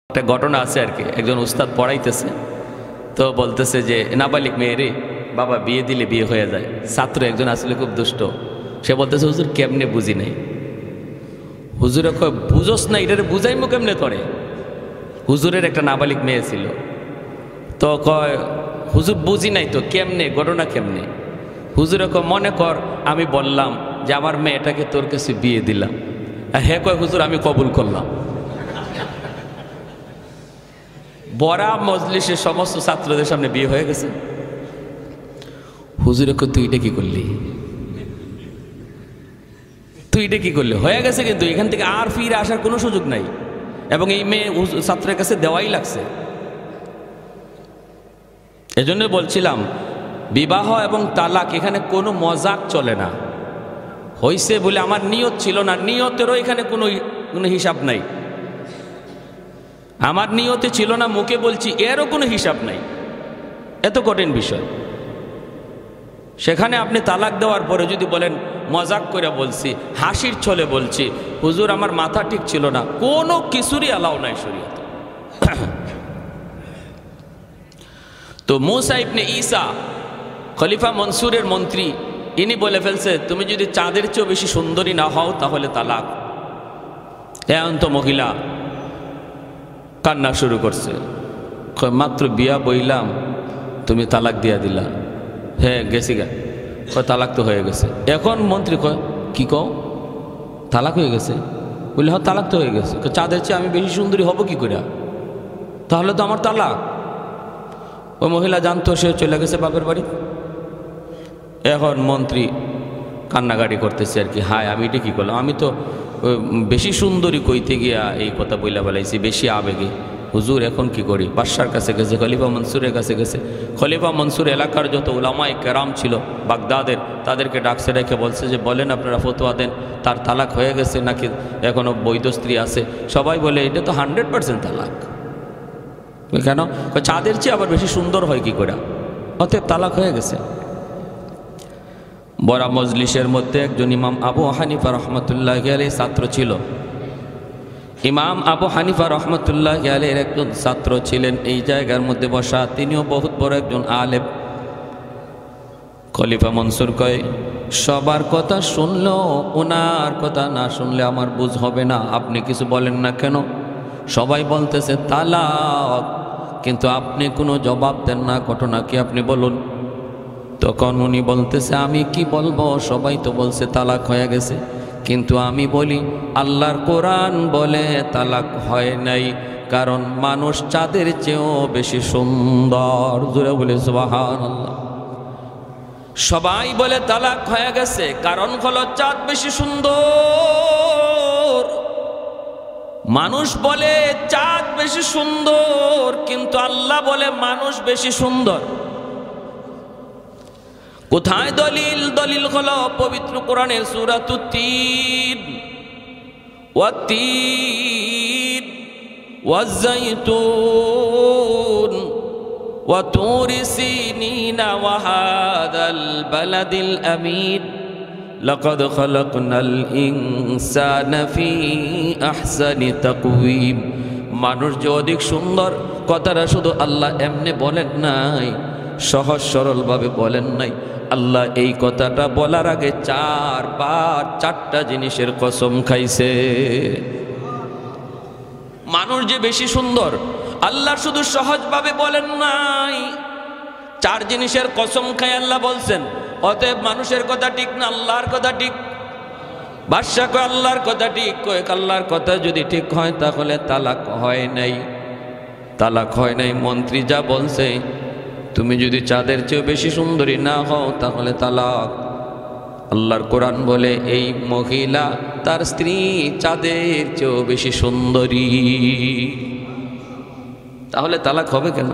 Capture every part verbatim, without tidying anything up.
একটা ঘটনা আছে আর কি, একজন উস্তাদ পড়াইতেছে তো বলতেছে যে নাবালিক মেয়ে রে বাবা বিয়ে দিলে বিয়ে হয়ে যায়। ছাত্র একজন আসলে খুব দুষ্ট, সে বলতেছে হুজুর কেমনে বুঝি নাই। হুজুরে কয় বুঝোস না, এটারে বুঝাইমো কেমনে করে। হুজুরের একটা নাবালিক মেয়ে ছিল, তো কয় হুজুর বুঝি নাই তো কেমনে, ঘটনা কেমনে। হুজুরে কয় মনে কর আমি বললাম যে আমার মেয়েটাকে তোর কাছে বিয়ে দিলাম, আর হে কয় হুজুর আমি কবুল করলাম। বড়া মজলিসের সমস্ত ছাত্রদের সামনে বিয়ে হয়ে গেছে। হুজুরে কয় তুই এটা কি করলি, তুই এটা কি করলি, হয়ে গেছে কিন্তু এখান থেকে আর ফিরে আসার কোনো সুযোগ নাই, এবং এই মেয়ে ছাত্রের কাছে দেওয়াই লাগছে। এজন্য বলছিলাম বিবাহ এবং তালাক এখানে কোনো মজাক চলে না। হইছে বলে আমার নিয়ত ছিল না, নিয়তেরও এখানে কোনো কোনো হিসাব নাই। আমার নিয়তে ছিল না মুখে বলছি, এরও কোনো হিসাব নাই। এত কঠিন বিষয়। সেখানে আপনি তালাক দেওয়ার পরে যদি বলেন মজাক করে বলছি, হাসির ছলে বলছি, হুজুর আমার মাথা ঠিক ছিল না, কোনো কিছুরই অ্যালাউ নাই শরীয়তে। তো মুসা ইবনে ঈসা খলিফা মনসুরের মন্ত্রী, ইনি বলে ফেলছে তুমি যদি চাঁদের চেয়েও বেশি সুন্দরী না হও তাহলে তালাক। এখন তো মহিলা কান্না শুরু করছে, মাত্র বিয়া বইলাম তুমি তালাক দিয়া দিলা। হ্যাঁ গেছি গা, কয় তালাক তো হয়ে গেছে। এখন মন্ত্রী কয় কি কও, তালাক হয়ে গেছে? বললে হ্যাঁ তালাক তো হয়ে গেছে। চাঁদের চেয়ে আমি বেশি সুন্দরী হব কি করে, তাহলে তো আমার তালাক। ওই মহিলা জানতো সে চলে গেছে বাপের বাড়ি। এখন মন্ত্রী কান্নাকাটি করতেছে আর কি, হায় আমি এটা কী করলাম, আমি তো বেশি সুন্দরী কইতে গিয়া এই কথা বইলা বেলাইছি, বেশি আবেগে। হুজুর এখন কি করি? বাদশার কাছে গেছে, খলিফা মনসুরের কাছে গেছে। খলিফা মনসুর এলাকার যত উলামায়ে কেরাম ছিল বাগদাদের, তাদেরকে ডাকছে, রেখে বলছে যে বলেন আপনারা ফতোয়া দেন, তার তালাক হয়ে গেছে নাকি এখনও বৈধ স্ত্রী আছে? সবাই বলে এটা তো হান্ড্রেড পার্সেন্ট তালাক। কেন? চাঁদের চেয়ে আবার বেশি সুন্দর হয় কি করে, অতএব তালাক হয়ে গেছে। বড়া মজলিসের মধ্যে একজন ইমাম আবু হানিফা রহমতুল্লাহি আলাইহির ছাত্র ছিল। ইমাম আবু হানিফা রহমতুল্লাহি আলাইহির একজন ছাত্র ছিলেন এই জায়গার মধ্যে বসা, তিনিও বহুত বড় একজন আলেম। খলিফা মনসুর কয় সবার কথা শুনলেও ওনার কথা না শুনলে আমার বুঝ হবে না, আপনি কিছু বলেন না কেন? সবাই বলতেছে তালাক, কিন্তু আপনি কোনো জবাব দেন না, ঘটনা কি আপনি বলুন। তখন উনি বলতেছে আমি কি বলবো, সবাই তো বলছে তালাক হয়ে গেছে, কিন্তু আমি বলি আল্লাহর কোরআন বলে তালাক হয় নাই, কারণ মানুষ চাঁদের চেয়েও বেশি সুন্দর। জোরে বলে সুবহানাল্লাহ। সবাই বলে তালাক হয়ে গেছে, কারণ হলো চাঁদ বেশি সুন্দর। মানুষ বলে চাঁদ বেশি সুন্দর, কিন্তু আল্লাহ বলে মানুষ বেশি সুন্দর। কোথায় দলিল? দলিল হলো পবিত্র কোরআনের সূরাতুত তিন, ওয়াত-তিন ওয়াজ-যাইতুন ওয়া তুরি সিনিনা ওয়া হাদাল বালাদিল আমিন লাকাদ খালাকনাল ইনসানা ফি আহসানি তাকওয়িম। মানুষ যে অধিক সুন্দর কথাটা শুধু আল্লাহ এমনি বলেন নাই, সহজ সরলভাবে বলেন নাই। আল্লাহ এই কথাটা বলার আগে চারবার চারটা জিনিসের কসম খাইছে। মানুষ যে বেশি সুন্দর আল্লাহ শুধু সহজভাবে বলেন নাই, চার জিনিসের কসম খাই আল্লাহ বলছেন। অতএব মানুষের কথা ঠিক না, আল্লাহর কথা ঠিক। বাদশা কয় আল্লাহর কথা ঠিক, কয় আল্লাহর কথা যদি ঠিক হয় তাহলে তালাক হয় নাই। তালাক হয় নাই, মন্ত্রী যা বলছে তুমি যদি চাঁদের চেয়েও বেশি সুন্দরী না হও তাহলে তালাক। আল্লাহর কোরআন বলে এই মহিলা তার স্ত্রী চাঁদের চেয়েও বেশি সুন্দরী, তাহলে তালাক হবে কেন?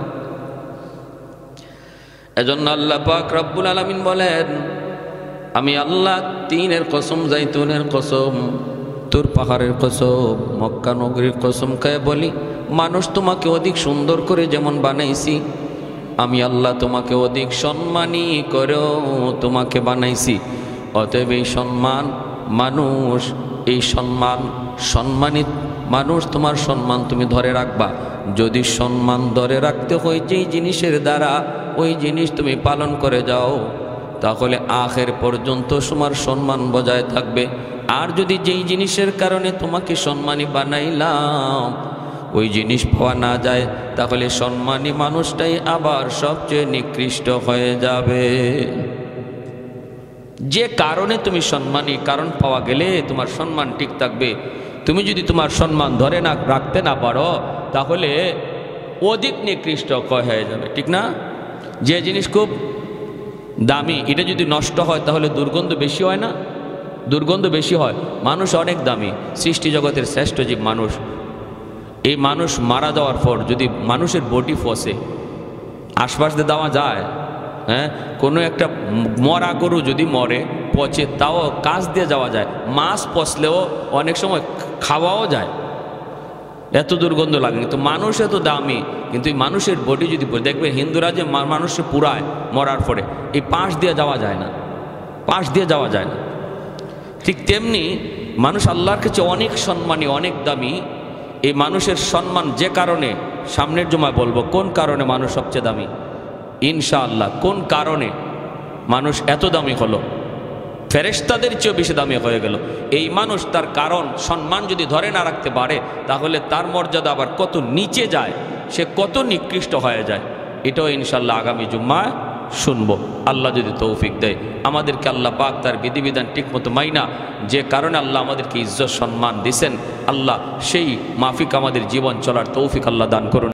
এজন্য আল্লাহ পাক রব্বুল আলামিন বলেন আমি আল্লাহ তিনের কসম, জাইতুনের কসম, তুর পাহাড়ের কসম, মক্কা নগরীর কসম খায় বলি মানুষ তোমাকে অধিক সুন্দর করে যেমন বানাইছি, আমি আল্লাহ তোমাকে অধিক সম্মানী করেও তোমাকে বানাইছি। অতএব এই সম্মান মানুষ, এই সম্মান সম্মানিত মানুষ তোমার সম্মান তুমি ধরে রাখবা। যদি সম্মান ধরে রাখতে হয় যেই জিনিসের দ্বারা ওই জিনিস তুমি পালন করে যাও, তাহলে আখের পর্যন্ত তোমার সম্মান বজায় থাকবে। আর যদি যেই জিনিসের কারণে তোমাকে সম্মানী বানাইলাম ওই জিনিস পাওয়া না যায়, তাহলে সম্মানী মানুষটাই আবার সবচেয়ে নিকৃষ্ট হয়ে যাবে। যে কারণে তুমি সম্মানী কারণ পাওয়া গেলে তোমার সম্মান ঠিক থাকবে। তুমি যদি তোমার সম্মান ধরে না রাখতে না পারো তাহলে অধিক নিকৃষ্ট হয়ে যাবে, ঠিক না? যে জিনিস খুব দামি এটা যদি নষ্ট হয় তাহলে দুর্গন্ধ বেশি হয় না? দুর্গন্ধ বেশি হয়। মানুষ অনেক দামি, সৃষ্টি জগতের শ্রেষ্ঠ জীব মানুষ। এই মানুষ মারা যাওয়ার পর যদি মানুষের বডি ফসে আশপাশ দিয়ে দেওয়া যায়, হ্যাঁ, কোনো একটা মরা গরু যদি মরে পচে তাও কাজ দিয়ে যাওয়া যায়, মাছ পচলেও অনেক সময় খাওয়াও যায়, এত দুর্গন্ধ লাগে। কিন্তু মানুষ এত দামি, কিন্তু এই মানুষের বডি যদি দেখবে হিন্দুরা যে মানুষে পুরায় মরার পরে এই পাশ দিয়ে যাওয়া যায় না, পাশ দিয়ে যাওয়া যায় না। ঠিক তেমনি মানুষ আল্লাহর কাছে অনেক সম্মানী, অনেক দামি। এই মানুষের সম্মান যে কারণে, সামনের জমায় বলবো কোন কারণে মানুষ সবচেয়ে দামি ইনশাআল্লাহ। কোন কারণে মানুষ এত দামি হলো, ফেরেশতাদের চেয়েও বেশি দামি হয়ে গেল। এই মানুষ তার কারণ সম্মান যদি ধরে না রাখতে পারে তাহলে তার মর্যাদা আবার কত নিচে যায়, সে কত নিকৃষ্ট হয়ে যায়। এটাও ইনশাআল্লাহ আগামী জুম্মায় শুনবো, আল্লাহ যদি তৌফিক দেয়। আমাদেরকে আল্লাহ পাক তার বিধিবিধান ঠিকমতো মাইনা যে কারণে আল্লাহ আমাদেরকে ইজ্জত সম্মান দিয়েছেন, আল্লাহ সেই মাফিক আমাদের জীবন চলার তৌফিক আল্লাহ দান করুন।